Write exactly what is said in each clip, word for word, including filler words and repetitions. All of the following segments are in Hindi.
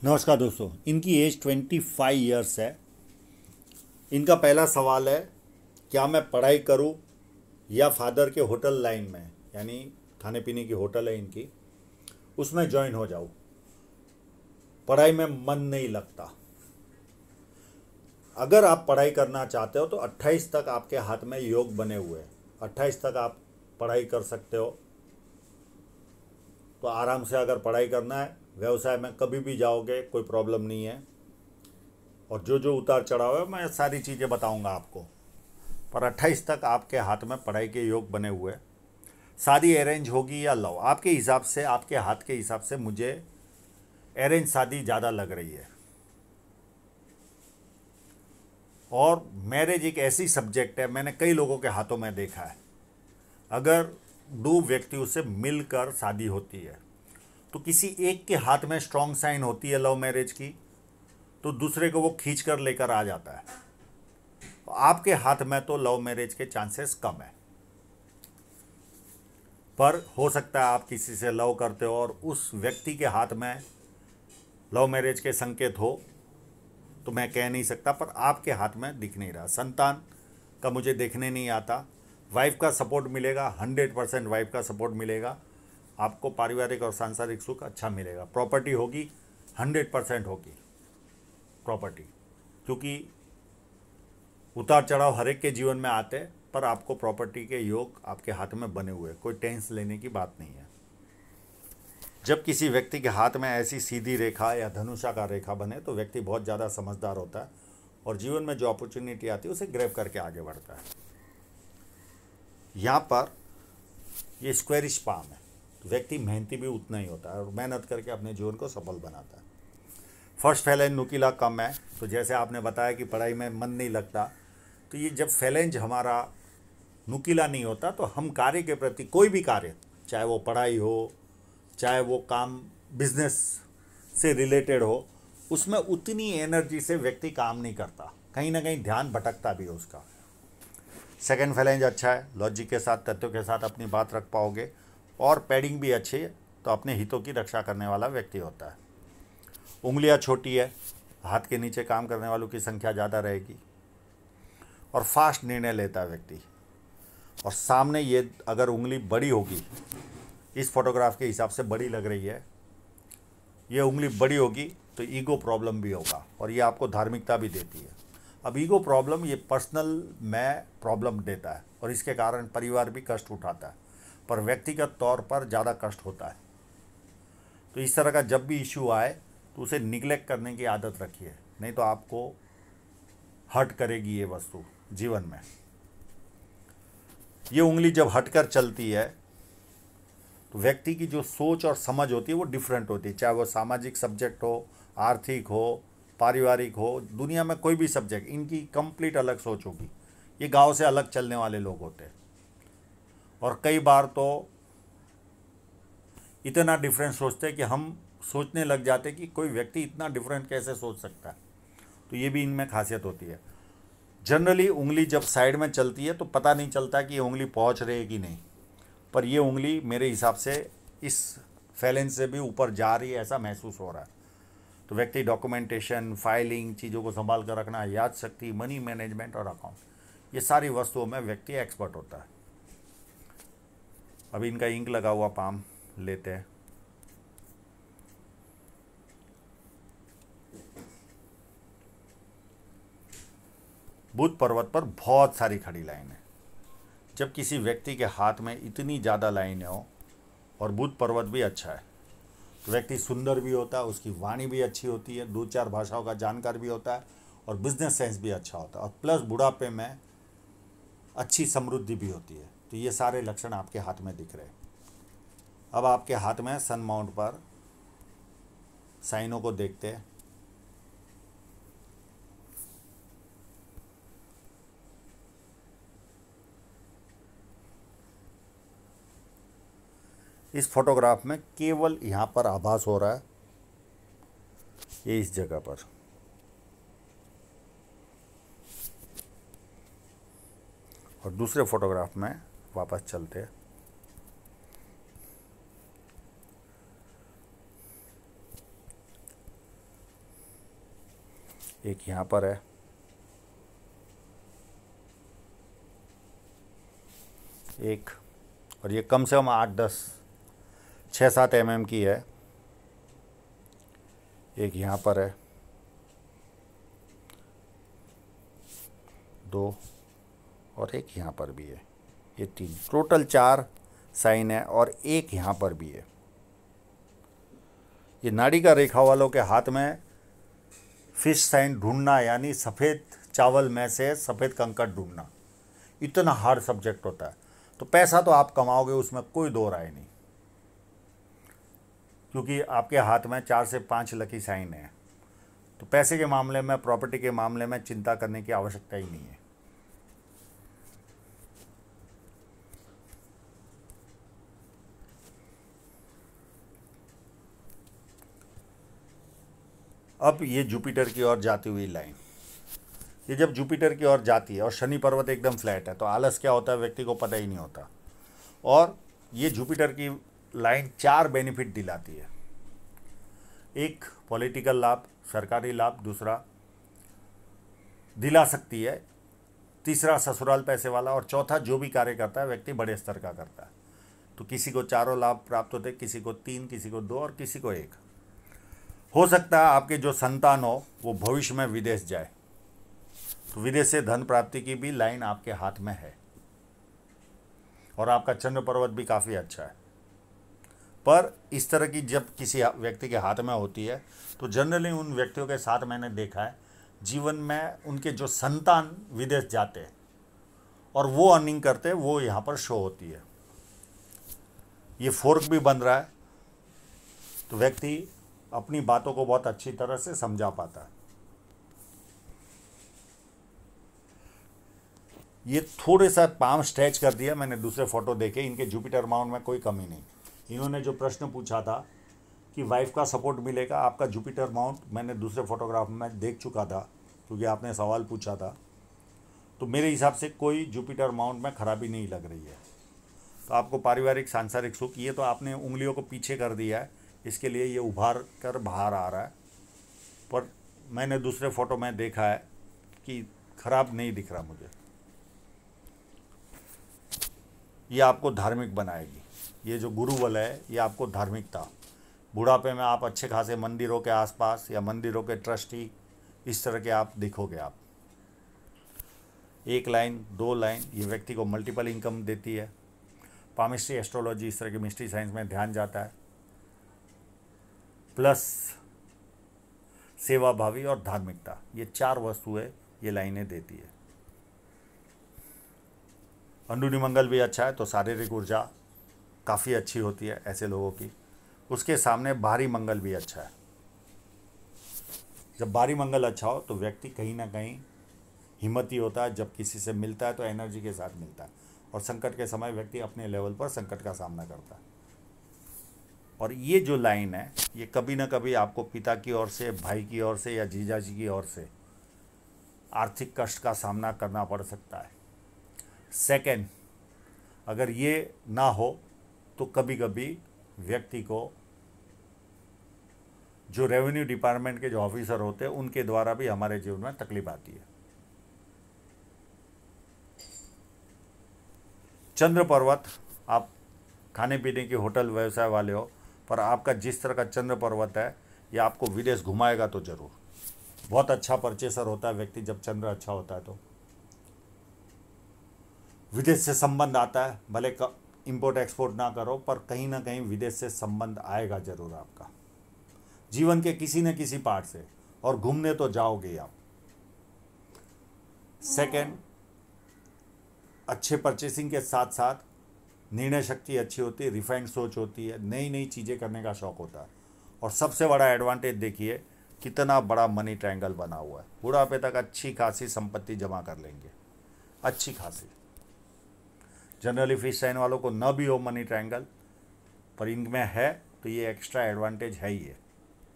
नमस्कार दोस्तों। इनकी एज ट्वेंटी फाइव ईयर्स है। इनका पहला सवाल है, क्या मैं पढ़ाई करूं या फादर के होटल लाइन में, यानी खाने पीने की होटल है इनकी, उसमें ज्वाइन हो जाऊं। पढ़ाई में मन नहीं लगता। अगर आप पढ़ाई करना चाहते हो तो अट्ठाईस तक आपके हाथ में योग बने हुए हैं। अट्ठाईस तक आप पढ़ाई कर सकते हो, तो आराम से अगर पढ़ाई करना है, व्यवसाय में कभी भी जाओगे, कोई प्रॉब्लम नहीं है। और जो जो उतार चढ़ाव है मैं सारी चीज़ें बताऊंगा आपको। पर अट्ठाईस तक आपके हाथ में पढ़ाई के योग बने हुए हैं। शादी अरेंज होगी या लव, आपके हिसाब से, आपके हाथ के हिसाब से मुझे अरेंज शादी ज़्यादा लग रही है। और मैरिज एक ऐसी सब्जेक्ट है, मैंने कई लोगों के हाथों में देखा है, अगर दो व्यक्तियों से मिलकर शादी होती है तो किसी एक के हाथ में स्ट्रॉन्ग साइन होती है लव मैरिज की, तो दूसरे को वो खींच कर लेकर आ जाता है। आपके हाथ में तो लव मैरिज के चांसेस कम है, पर हो सकता है आप किसी से लव करते हो और उस व्यक्ति के हाथ में लव मैरिज के संकेत हो, तो मैं कह नहीं सकता, पर आपके हाथ में दिख नहीं रहा। संतान का मुझे देखने नहीं आता। वाइफ का सपोर्ट मिलेगा, हंड्रेड परसेंट वाइफ का सपोर्ट मिलेगा आपको। पारिवारिक और सांसारिक सुख अच्छा मिलेगा। प्रॉपर्टी होगी, हंड्रेड परसेंट होगी प्रॉपर्टी, क्योंकि उतार चढ़ाव हर एक के जीवन में आते हैं, पर आपको प्रॉपर्टी के योग आपके हाथ में बने हुए, कोई टेंस लेने की बात नहीं है। जब किसी व्यक्ति के हाथ में ऐसी सीधी रेखा या धनुषाकार रेखा बने तो व्यक्ति बहुत ज़्यादा समझदार होता है और जीवन में जो अपॉर्चुनिटी आती है उसे ग्रैब करके आगे बढ़ता है। यहाँ पर ये स्क्वेरिश पाम है, तो व्यक्ति मेहनती भी उतना ही होता है और मेहनत करके अपने जीवन को सफल बनाता है। फर्स्ट फैलेंज नुकीला कम है, तो जैसे आपने बताया कि पढ़ाई में मन नहीं लगता, तो ये जब फैलेंज हमारा नुकीला नहीं होता तो हम कार्य के प्रति, कोई भी कार्य, चाहे वो पढ़ाई हो, चाहे वो काम बिजनेस से रिलेटेड हो, उसमें उतनी एनर्जी से व्यक्ति काम नहीं करता, कहीं ना कहीं ध्यान भटकता भी है उसका। सेकंड फैलेंज अच्छा है, लॉजिक के साथ, तथ्यों के साथ अपनी बात रख पाओगे, और पैडिंग भी अच्छी है, तो अपने हितों की रक्षा करने वाला व्यक्ति होता है। उंगलियां छोटी है, हाथ के नीचे काम करने वालों की संख्या ज़्यादा रहेगी, और फास्ट निर्णय लेता है व्यक्ति। और सामने ये अगर उंगली बड़ी होगी, इस फोटोग्राफ के हिसाब से बड़ी लग रही है, ये उंगली बड़ी होगी तो ईगो प्रॉब्लम भी होगा, और ये आपको धार्मिकता भी देती है। अब ईगो प्रॉब्लम ये पर्सनल में प्रॉब्लम देता है और इसके कारण परिवार भी कष्ट उठाता है, पर व्यक्तिगत तौर पर ज़्यादा कष्ट होता है। तो इस तरह का जब भी इश्यू आए तो उसे निगलेक्ट करने की आदत रखिए, नहीं तो आपको हर्ट करेगी ये वस्तु जीवन में। ये उंगली जब हटकर चलती है तो व्यक्ति की जो सोच और समझ होती है वो डिफरेंट होती है, चाहे वो सामाजिक सब्जेक्ट हो, आर्थिक हो, पारिवारिक हो, दुनिया में कोई भी सब्जेक्ट, इनकी कंप्लीट अलग सोच होगी। ये गांव से अलग चलने वाले लोग होते हैं, और कई बार तो इतना डिफरेंट सोचते हैं कि हम सोचने लग जाते हैं कि कोई व्यक्ति इतना डिफरेंट कैसे सोच सकता है। तो ये भी इनमें खासियत होती है। जनरली उंगली जब साइड में चलती है तो पता नहीं चलता कि ये उंगली पहुंच रही है कि नहीं, पर ये उंगली मेरे हिसाब से इस फैलेंज से भी ऊपर जा रही है, ऐसा महसूस हो रहा है। तो व्यक्ति डॉक्यूमेंटेशन, फाइलिंग, चीज़ों को संभाल कर रखना, याद शक्ति, मनी मैनेजमेंट और अकाउंट, ये सारी वस्तुओं में व्यक्ति एक्सपर्ट होता है। अभी इनका इंक लगा हुआ पाम लेते हैं। बुध पर्वत पर बहुत सारी खड़ी लाइन है। जब किसी व्यक्ति के हाथ में इतनी ज़्यादा लाइनें हो और बुध पर्वत भी अच्छा है, तो व्यक्ति सुंदर भी होता है, उसकी वाणी भी अच्छी होती है, दो चार भाषाओं का जानकार भी होता है, और बिजनेस सेंस भी अच्छा होता है, और प्लस बुढ़ापे में अच्छी समृद्धि भी होती है। तो ये सारे लक्षण आपके हाथ में दिख रहे हैं। अब आपके हाथ में सन माउंट पर साइनों को देखते हैं। इस फोटोग्राफ में केवल यहाँ पर आभास हो रहा है, ये इस जगह पर। और दूसरे फोटोग्राफ में वापस चलते हैं। एक यहाँ पर है, एक, और ये कम से कम आठ दस छः सात एम एम की है। एक यहाँ पर है, दो, और एक यहाँ पर भी है। ये तीन, टोटल चार साइन है, और एक यहाँ पर भी है। ये नाड़ी का रेखा वालों के हाथ में फिश साइन ढूंढना, यानी सफ़ेद चावल में से सफ़ेद कंकड़ ढूंढना, इतना हार्ड सब्जेक्ट होता है। तो पैसा तो आप कमाओगे, उसमें कोई दो राय नहीं, क्योंकि आपके हाथ में चार से पाँच लकी साइन है। तो पैसे के मामले में, प्रॉपर्टी के मामले में चिंता करने की आवश्यकता ही नहीं है। अब ये जुपिटर की ओर जाती हुई लाइन, ये जब जुपिटर की ओर जाती है और शनि पर्वत एकदम फ्लैट है, तो आलस क्या होता है व्यक्ति को पता ही नहीं होता। और ये जुपिटर की लाइन चार बेनिफिट दिलाती है। एक, पॉलिटिकल लाभ, सरकारी लाभ। दूसरा, दिला सकती है। तीसरा, ससुराल पैसे वाला। और चौथा, जो भी कार्य करता है व्यक्ति बड़े स्तर का करता है। तो किसी को चारों लाभ प्राप्त होते, किसी को तीन, किसी को दो, और किसी को एक। हो सकता है आपके जो संतान हो वो भविष्य में विदेश जाए, तो विदेश से धन प्राप्ति की भी लाइन आपके हाथ में है। और आपका चंद्र पर्वत भी काफ़ी अच्छा है। पर इस तरह की जब किसी व्यक्ति के हाथ में होती है, तो जनरली उन व्यक्तियों के साथ मैंने देखा है जीवन में उनके जो संतान विदेश जाते हैं और वो अर्निंग करते हैं, वो यहाँ पर शो होती है। ये फोर्क भी बन रहा है, तो व्यक्ति अपनी बातों को बहुत अच्छी तरह से समझा पाता है। ये थोड़े सा पाम स्ट्रेच कर दिया मैंने, दूसरे फोटो देखे, इनके जुपिटर माउंट में कोई कमी नहीं। इन्होंने जो प्रश्न पूछा था कि वाइफ का सपोर्ट मिलेगा, आपका जुपिटर माउंट मैंने दूसरे फोटोग्राफ में देख चुका था, क्योंकि आपने सवाल पूछा था। तो मेरे हिसाब से कोई जुपिटर माउंट में खराबी नहीं लग रही है। तो आपको पारिवारिक सांसारिक सुख, ये तो आपने उंगलियों को पीछे कर दिया है, इसके लिए ये उभार कर बाहर आ रहा है। पर मैंने दूसरे फ़ोटो में देखा है कि खराब नहीं दिख रहा मुझे। ये आपको धार्मिक बनाएगी। ये जो गुरु बल है, ये आपको धार्मिकता, बुढ़ापे में आप अच्छे खासे मंदिरों के आसपास या मंदिरों के ट्रस्टी, इस तरह के आप दिखोगे। आप एक लाइन, दो लाइन, ये व्यक्ति को मल्टीपल इनकम देती है। पामिस्ट्री, एस्ट्रोलॉजी, इस तरह की मिस्ट्री साइंस में ध्यान जाता है। प्लस सेवा भावी और धार्मिकता, ये चार वस्तुएं ये लाइनें देती है। अंदरूनी मंगल भी अच्छा है, तो शारीरिक ऊर्जा काफ़ी अच्छी होती है ऐसे लोगों की। उसके सामने बाहरी मंगल भी अच्छा है। जब बाहरी मंगल अच्छा हो तो व्यक्ति कहीं ना कहीं हिम्मती होता है, जब किसी से मिलता है तो एनर्जी के साथ मिलता है, और संकट के समय व्यक्ति अपने लेवल पर संकट का सामना करता है। और ये जो लाइन है, ये कभी ना कभी आपको पिता की ओर से, भाई की ओर से या जीजा जी की ओर से आर्थिक कष्ट का सामना करना पड़ सकता है। सेकंड, अगर ये ना हो तो कभी कभी व्यक्ति को जो रेवेन्यू डिपार्टमेंट के जो ऑफिसर होते हैं उनके द्वारा भी हमारे जीवन में तकलीफ आती है। चंद्र पर्वत, आप खाने पीने की होटल व्यवसाय वाले हो, पर आपका जिस तरह का चंद्र पर्वत है, ये आपको विदेश घुमाएगा तो जरूर। बहुत अच्छा परचेसर होता है व्यक्ति जब चंद्र अच्छा होता है। तो विदेश से संबंध आता है, भले इंपोर्ट एक्सपोर्ट ना करो, पर कहीं ना कहीं विदेश से संबंध आएगा जरूर आपका, जीवन के किसी न किसी पार्ट से, और घूमने तो जाओगे आप। सेकंड, अच्छे परचेसिंग के साथ साथ निर्णय शक्ति अच्छी होती है, रिफाइंड सोच होती है, नई नई चीज़ें करने का शौक होता है। और सबसे बड़ा एडवांटेज देखिए कितना बड़ा मनी ट्रायंगल बना हुआ है। बुढ़ापे तक अच्छी खासी संपत्ति जमा कर लेंगे, अच्छी खासी। जनरली फिश साइन वालों को न भी हो मनी ट्रायंगल, पर इनमें है, तो ये एक्स्ट्रा एडवांटेज है ही है।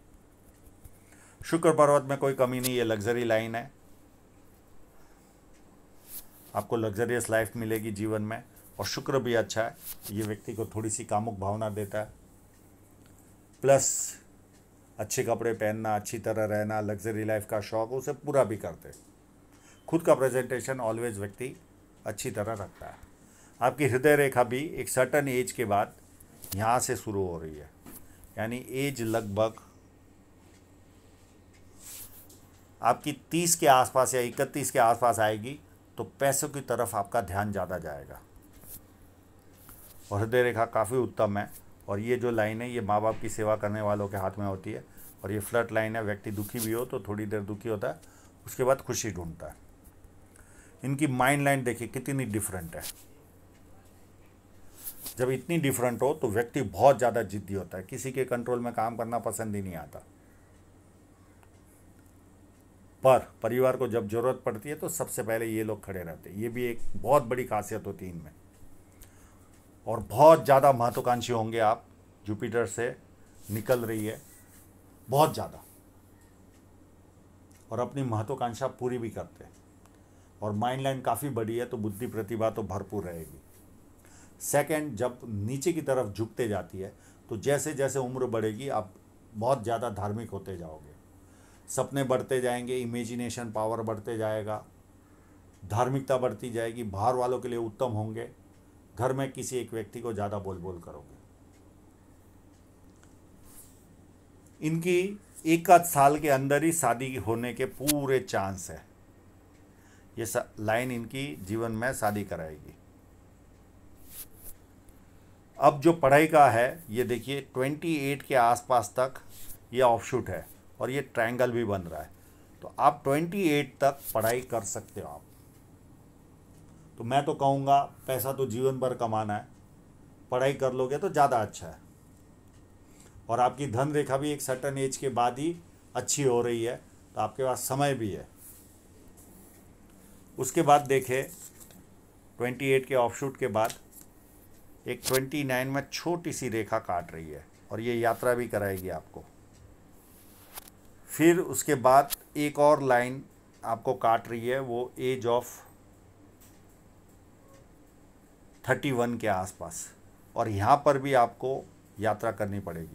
शुक्र पर्वत में कोई कमी नहीं, ये लग्जरी लाइन है। आपको लग्जरियस लाइफ मिलेगी जीवन में, और शुक्र भी अच्छा है, ये व्यक्ति को थोड़ी सी कामुक भावना देता है। प्लस अच्छे कपड़े पहनना, अच्छी तरह रहना, लग्जरी लाइफ का शौक, उसे पूरा भी करते। खुद का प्रेजेंटेशन ऑलवेज व्यक्ति अच्छी तरह रखता है। आपकी हृदय रेखा भी एक सर्टन एज के बाद यहाँ से शुरू हो रही है, यानी एज लगभग आपकी तीस के आसपास या इकतीस के आसपास आएगी तो पैसों की तरफ आपका ध्यान ज़्यादा जाएगा। और हृदय रेखा काफ़ी उत्तम है। और ये जो लाइन है ये माँ बाप की सेवा करने वालों के हाथ में होती है। और ये फ्लर्ट लाइन है, व्यक्ति दुखी भी हो तो थोड़ी देर दुखी होता है, उसके बाद खुशी ढूंढता है। इनकी माइंड लाइन देखिए कितनी डिफरेंट है। जब इतनी डिफरेंट हो तो व्यक्ति बहुत ज़्यादा जिद्दी होता है, किसी के कंट्रोल में काम करना पसंद ही नहीं आता। पर परिवार को जब ज़रूरत पड़ती है तो सबसे पहले ये लोग खड़े रहते हैं। ये भी एक बहुत बड़ी खासियत होती है इनमें। और बहुत ज़्यादा महत्वाकांक्षी होंगे आप, जुपिटर से निकल रही है बहुत ज़्यादा, और अपनी महत्वाकांक्षा पूरी भी करते हैं। और माइंड लाइन काफ़ी बड़ी है तो बुद्धि प्रतिभा तो भरपूर रहेगी। सेकंड, जब नीचे की तरफ झुकते जाती है तो जैसे जैसे उम्र बढ़ेगी आप बहुत ज़्यादा धार्मिक होते जाओगे, सपने बढ़ते जाएंगे, इमेजिनेशन पावर बढ़ते जाएगा, धार्मिकता बढ़ती जाएगी, बाहर वालों के लिए उत्तम होंगे, घर में किसी एक व्यक्ति को ज़्यादा बोल बोल करोगे। इनकी एक आध साल के अंदर ही शादी होने के पूरे चांस है। ये लाइन इनकी जीवन में शादी कराएगी। अब जो पढ़ाई का है ये देखिए अट्ठाईस के आसपास तक ये ऑफशूट है और ये ट्रायंगल भी बन रहा है, तो आप अट्ठाईस तक पढ़ाई कर सकते हो आप। तो मैं तो कहूँगा पैसा तो जीवन भर कमाना है, पढ़ाई कर लोगे तो ज़्यादा अच्छा है। और आपकी धन रेखा भी एक सर्टन एज के बाद ही अच्छी हो रही है, तो आपके पास समय भी है। उसके बाद देखें अट्ठाईस के ऑफशूट के बाद एक उनतीस में छोटी सी रेखा काट रही है और ये यात्रा भी कराएगी आपको। फिर उसके बाद एक और लाइन आपको काट रही है, वो एज ऑफ इकतीस के आसपास, और यहाँ पर भी आपको यात्रा करनी पड़ेगी।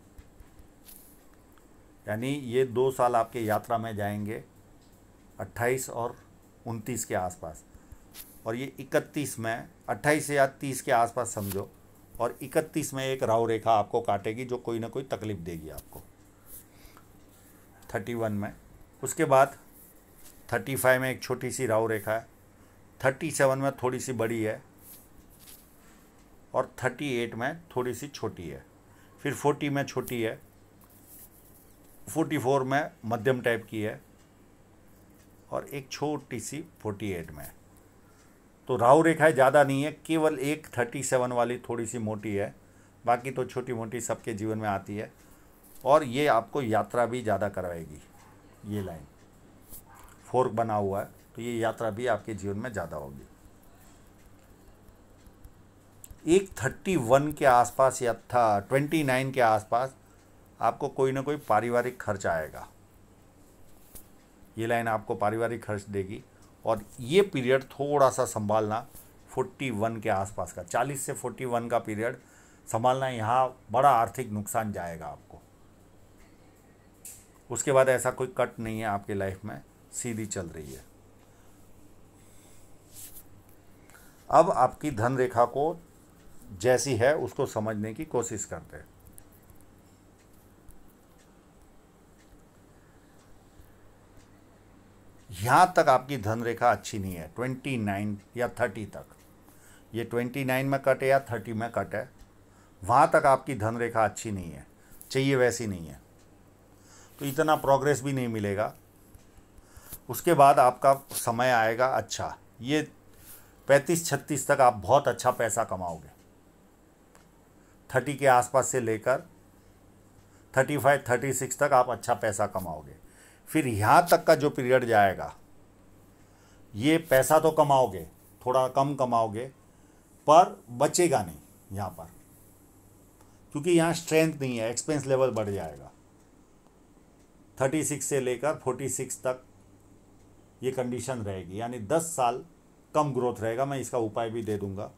यानी ये दो साल आपके यात्रा में जाएंगे अट्ठाईस और उनतीस के आसपास, और ये इकतीस में अट्ठाईस या तीस के आसपास समझो, और इकतीस में एक राहु रेखा आपको काटेगी जो कोई ना कोई तकलीफ देगी आपको इकतीस में। उसके बाद पैंतीस में एक छोटी सी राहु रेखा है, सैंतीस में थोड़ी सी बड़ी है, और अड़तीस में थोड़ी सी छोटी है, फिर चालीस में छोटी है, चौवालीस में मध्यम टाइप की है, और एक छोटी सी अड़तालीस में। तो राहु रेखाएं ज़्यादा नहीं है, केवल एक सैंतीस वाली थोड़ी सी मोटी है, बाकी तो छोटी मोटी सबके जीवन में आती है। और ये आपको यात्रा भी ज़्यादा करवाएगी। ये लाइन फोर्क बना हुआ है तो ये यात्रा भी आपके जीवन में ज़्यादा होगी। एक इकतीस के आसपास या था उनतीस के आसपास आपको कोई ना कोई पारिवारिक खर्च आएगा। ये लाइन आपको पारिवारिक खर्च देगी, और ये पीरियड थोड़ा सा संभालना इकतालीस के आसपास का, चालीस से इकतालीस का पीरियड संभालना, यहाँ बड़ा आर्थिक नुकसान जाएगा आपको। उसके बाद ऐसा कोई कट नहीं है आपके लाइफ में, सीधी चल रही है। अब आपकी धन रेखा को जैसी है उसको समझने की कोशिश करते हैं। यहाँ तक आपकी धन रेखा अच्छी नहीं है, उनतीस या तीस तक। ये उनतीस में कट है या तीस में कट है, वहाँ तक आपकी धन रेखा अच्छी नहीं है, चाहिए वैसी नहीं है, तो इतना प्रोग्रेस भी नहीं मिलेगा। उसके बाद आपका समय आएगा अच्छा, ये पैंतीस छत्तीस तक आप बहुत अच्छा पैसा कमाओगे। तीस के आसपास से लेकर पैंतीस छत्तीस तक आप अच्छा पैसा कमाओगे। फिर यहाँ तक का जो पीरियड जाएगा, ये पैसा तो कमाओगे, थोड़ा कम कमाओगे, पर बचेगा नहीं यहाँ पर, क्योंकि यहाँ स्ट्रेंथ नहीं है, एक्सपेंस लेवल बढ़ जाएगा। छत्तीस से लेकर छियालीस तक ये कंडीशन रहेगी, यानी दस साल कम ग्रोथ रहेगा। मैं इसका उपाय भी दे दूंगा।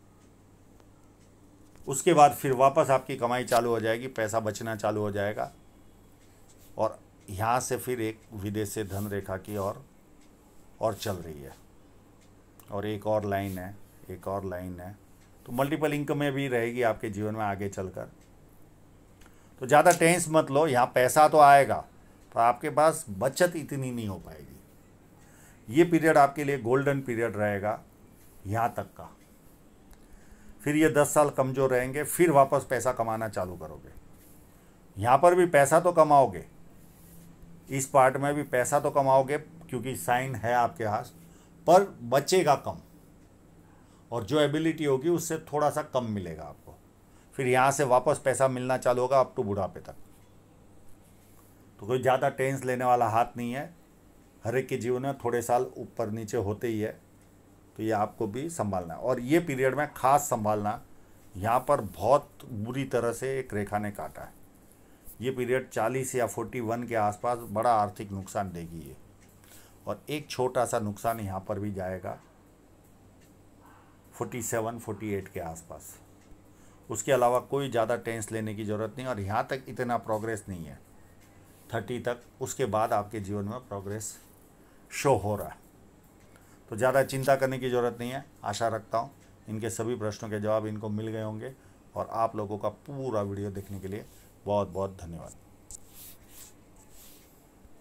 उसके बाद फिर वापस आपकी कमाई चालू हो जाएगी, पैसा बचना चालू हो जाएगा। और यहाँ से फिर एक विदेश से धन रेखा की और और चल रही है, और एक और लाइन है, एक और लाइन है, तो मल्टीपल इनकम में भी रहेगी आपके जीवन में आगे चलकर। तो ज़्यादा टेंस मत लो, यहाँ पैसा तो आएगा, तो आपके पास बचत इतनी नहीं हो पाएगी। ये पीरियड आपके लिए गोल्डन पीरियड रहेगा यहाँ तक का। फिर ये दस साल कमज़ोर रहेंगे, फिर वापस पैसा कमाना चालू करोगे। यहाँ पर भी पैसा तो कमाओगे, इस पार्ट में भी पैसा तो कमाओगे क्योंकि साइन है आपके हाथ, पर बचेगा कम, और जो एबिलिटी होगी उससे थोड़ा सा कम मिलेगा आपको। फिर यहाँ से वापस पैसा मिलना चालू होगा अप टू बुढ़ापे तक। तो कोई ज़्यादा टेंस लेने वाला हाथ नहीं है। हर एक के जीवन में थोड़े साल ऊपर नीचे होते ही है, तो ये आपको भी संभालना है। और ये पीरियड में खास संभालना, यहाँ पर बहुत बुरी तरह से एक रेखा ने काटा है। ये पीरियड चालीस या इकतालीस के आसपास बड़ा आर्थिक नुकसान देगी ये, और एक छोटा सा नुकसान यहाँ पर भी जाएगा सैंतालीस अड़तालीस के आसपास। उसके अलावा कोई ज़्यादा टेंस लेने की ज़रूरत नहीं, और यहाँ तक इतना प्रोग्रेस नहीं है तीस तक। उसके बाद आपके जीवन में प्रोग्रेस शो हो रहा है, तो ज़्यादा चिंता करने की ज़रूरत नहीं है। आशा रखता हूँ इनके सभी प्रश्नों के जवाब इनको मिल गए होंगे, और आप लोगों का पूरा वीडियो देखने के लिए बहुत बहुत धन्यवाद।